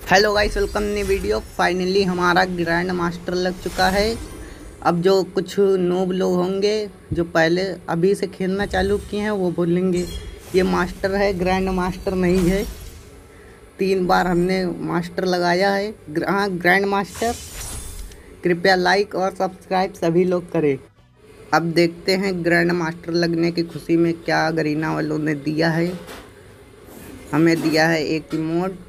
Hello guys, welcome new video. Finally हमारा grand master लग चुका है। अब जो कुछ नूब लोग होंगे जो पहले अभी से खेलना चालू किए हैं वो बोलेंगे ये मास्टर है, ग्रैंड मास्टर नहीं है। 3 बार हमने मास्टर लगाया है। हाँ, ग्रैंड मास्टर। कृपया लाइक और सब्सक्राइब सभी लोग करें। अब देखते हैं ग्रैंड मास्टर लगने की खुशी में क्या गरीना वालों ने दिया है। हमें दिया है एक इमोट।